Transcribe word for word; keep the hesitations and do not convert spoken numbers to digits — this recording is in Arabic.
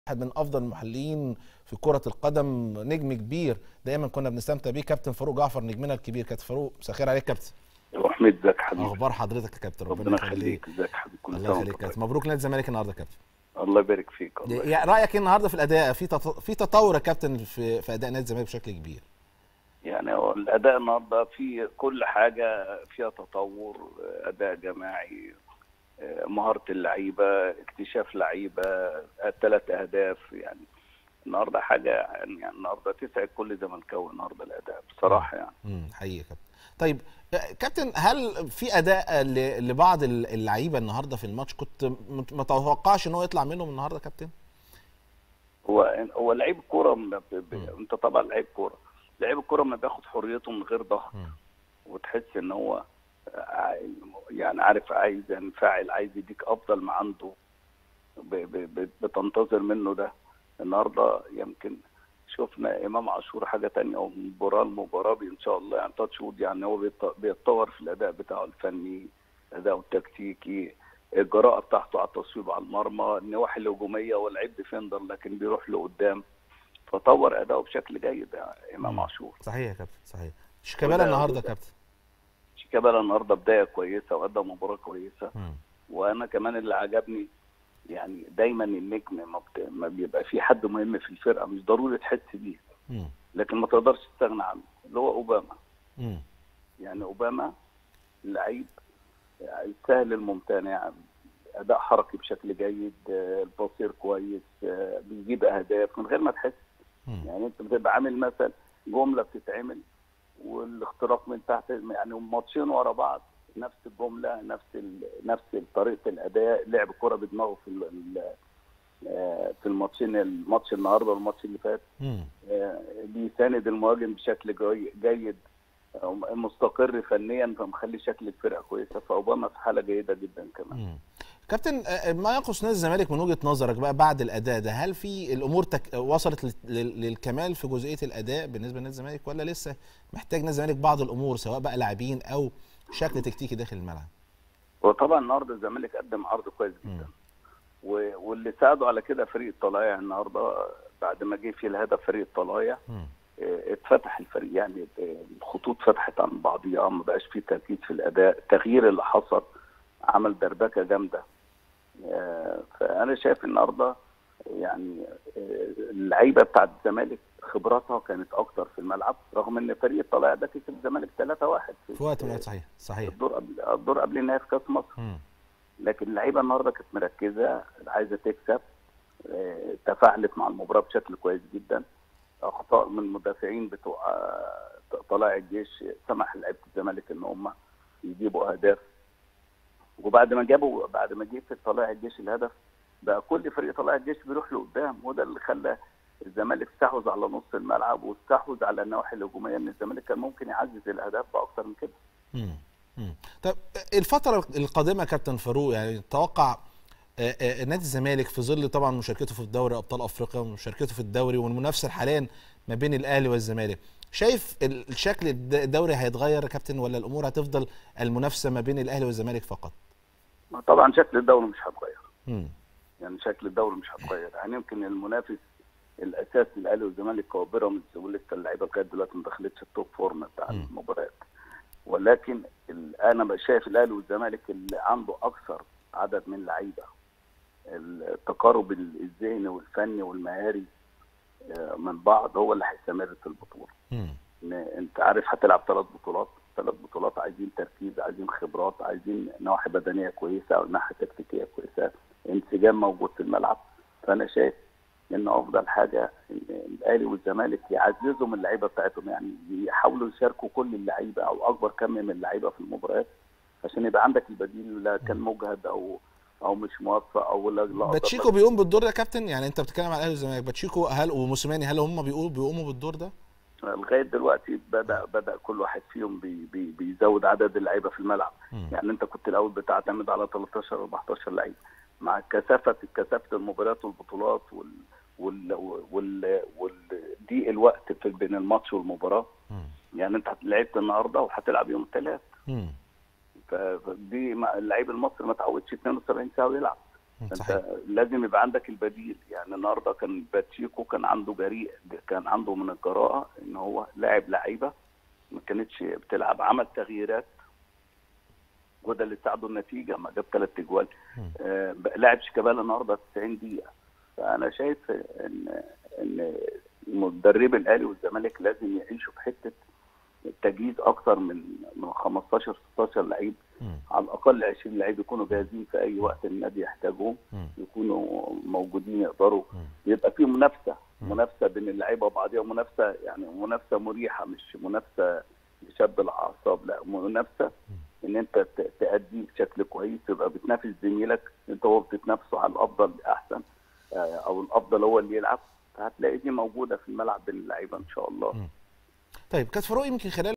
واحد من افضل المحللين في كرة القدم، نجم كبير دايما كنا بنستمتع بيه، كابتن فاروق جعفر نجمنا الكبير. كابتن فاروق مساء الخير عليك كابتن. ابو حميد ازيك يا حبيبي؟ اخبار حضرتك يا كابتن؟ ربنا يخليك. ازيك يا حبيبي؟ كل الله يخليك كابتن. مبروك نادي الزمالك النهارده يا كابتن. الله يبارك فيك. الله يخليك. يعني رايك ايه النهارده في الاداء؟ في في تطور يا كابتن في في اداء نادي الزمالك بشكل كبير؟ يعني هو الاداء النهارده في كل حاجه فيها تطور، اداء جماعي، مهاره اللعيبه، اكتشاف لعيبه، ثلاث اهداف. يعني النهارده حاجه يعني النهارده تسعد كل زملكاوي النهارده الاداء بصراحه يعني. امم حقيقي يا كابتن. طيب كابتن، هل في اداء لبعض اللعيبه النهارده في الماتش كنت ما تتوقعش ان هو يطلع منهم النهارده كابتن؟ هو هو لعيب كوره، انت طبعا لعيب كوره، لعيب الكوره ما بياخد حريته من غير ضغط، وتحس ان هو يعني عارف عايز ينفعل، عايز يديك افضل ما عنده، بتنتظر منه ده. النهارده يمكن شفنا امام عاشور حاجه ثانيه، ومباراه المباراه ان شاء الله يعني تاتش وود، يعني هو بيتطور في الاداء بتاعه الفني، اداؤه التكتيكي، الجراءه بتاعته على التصويب على المرمى، النواحي الهجوميه، هو لعيب ديفندر لكن بيروح لقدام، فطور اداؤه بشكل جيد يا امام عاشور. صحيح يا كابتن، صحيح. شيكابالا النهارده يا كابتن؟ شيكابالا النهارده بدايه كويسه وادى مباراه كويسه. م. وانا كمان اللي عجبني يعني دايما النجم ما, بت... ما بيبقى في حد مهم في الفرقه مش ضروري تحس بيه، لكن ما تقدرش تستغنى عنه، اللي هو اوباما. م. يعني اوباما لعيب سهل الممتنع، اداء حركي بشكل جيد، البصير كويس، بيجيب اهداف من غير ما تحس. م. يعني انت بتبقى عامل مثلا جمله بتتعمل والاختراق من تحت، يعني ماتشين ورا بعض نفس الجمله، نفس نفس طريقه الاداء، لعب كره بدماغه في في الماتشين، الماتش النهارده والماتش اللي فات، بيساند المهاجم بشكل جيد، مستقر فنيا، فمخلي شكل الفرقه كويسه، فاوباما في حاله جيده جدا كمان. مم. كابتن، ما ينقص نادي الزمالك من وجهه نظرك بقى بعد الاداء ده؟ هل في الامور تك... وصلت للكمال في جزئيه الاداء بالنسبه لنادي الزمالك، ولا لسه محتاج نادي الزمالك بعض الامور سواء بقى لاعبين او شكل تكتيكي داخل الملعب؟ وطبعا النهارده الزمالك قدم عرض كويس جدا، و... واللي ساعده على كده فريق الطلايع النهارده، بعد ما جه في الهدف فريق الطلايع اتفتح الفريق، يعني الخطوط فتحت عن بعضيها، ما بقاش في تركيز في الاداء، التغيير اللي حصل عمل دربكه جامده. فانا شايف النهارده يعني اللعيبه بتاعت الزمالك خبراتها كانت اكتر في الملعب، رغم ان فريق الطلائع ده كسب الزمالك ثلاثة واحد في وقت من صحيح صحيح الدور قبل الدور قبل النهائي في كاس مصر. م. لكن اللعيبه النهارده كانت مركزه، عايزه تكسب، تفاعلت مع المباراه بشكل كويس جدا. اخطاء من المدافعين بتوع طلائع الجيش سمح لعيبه الزمالك ان هم يجيبوا اهداف، وبعد ما جابوا بعد ما جه في طلائع الجيش الهدف بقى كل فريق طلائع الجيش بيروح لقدام، وده اللي خلى الزمالك استحوذ على نص الملعب واستحوذ على النواحي الهجوميه، ان الزمالك كان ممكن يعزز الاهداف باكثر من كده. امم امم طب الفتره القادمه يا كابتن فاروق، يعني تتوقع نادي الزمالك في ظل طبعا مشاركته في دوري ابطال افريقيا ومشاركته في الدوري والمنافسه حاليا ما بين الاهلي والزمالك، شايف الشكل الدوري هيتغير يا كابتن، ولا الامور هتفضل المنافسه ما بين الاهلي والزمالك فقط؟ طبعا شكل الدوري مش هيتغير. امم يعني شكل الدوري مش هيتغير، يعني يمكن المنافس الاساسي الاهلي والزمالك هو بيراميدز، ولسه اللعيبه لغايه دلوقتي ما دخلتش التوب فورم بتاع المباريات، ولكن انا شايف الاهلي والزمالك اللي عنده اكثر عدد من لعيبه، التقارب الذهني والفني والمهاري من بعض هو اللي هيستمر في البطوله. انت عارف هتلعب ثلاث بطولات، ثلاث بطولات عايزين تركيز، عايزين خبرات، عايزين نواحي بدنيه كويسه او ناحيه تكتيكيه كويسه، انسجام موجود في الملعب. فانا شايف ان افضل حاجه ان الاهلي والزمالك يعززوا من اللعيبه بتاعتهم، يعني يحاولوا يشاركوا كل اللعيبه او اكبر كم من اللعيبه في المباريات، عشان يبقى عندك البديل اللي كان مجهد او او مش موفق او لا. باتشيكو بيقوم بالدور ده يا كابتن؟ يعني انت بتتكلم على الاهلي والزمالك، باتشيكو هل وموسيماني هل هم بيقولوا بيقوموا بالدور ده؟ لغايه دلوقتي بدا بدا كل واحد فيهم بي بي بيزود عدد اللعيبه في الملعب. م. يعني انت كنت الاول بتعتمد على ثلاثتاشر أربعتاشر لعيب، مع كثافه كثافه المباريات والبطولات وال وال وال, وال دي الوقت في بين الماتش والمباراه. م. يعني انت لعبت النهارده وهتلعب يوم الثلاث، فدي اللعيب المصري ما تعودش اثنين وسبعين ساعه ويلعب. صحيح. انت لازم يبقى عندك البديل. يعني النهارده كان باتشيكو كان عنده جريء، كان عنده من الجراءه ان هو لاعب لعيبه ما كانتش بتلعب، عمل تغييرات وده اللي ساعده النتيجه، ما جاب ثلاث اجوال. آه لاعب شيكابالا النهارده تسعين دقيقه. فانا شايف ان ان المدرب الاهلي والزمالك لازم يعيشوا في حته التجهيز اكثر من من خمستاشر ستاشر لعيب، على الاقل عشرين لعيب يكونوا جاهزين في اي وقت النادي يحتاجهم، يكونوا موجودين، يقدروا يبقى في منافسه منافسه بين اللعيبه وبعضها، منافسه يعني منافسه مريحه، مش منافسه لشد الاعصاب، لا منافسه ان انت تأدي بشكل كويس، تبقى بتنافس زميلك انت وهو بتتنافسوا على الافضل احسن، او الافضل هو اللي يلعب، هتلاقي دي موجوده في الملعب بين اللعيبه ان شاء الله. طيب كانت فاروق يمكن خلال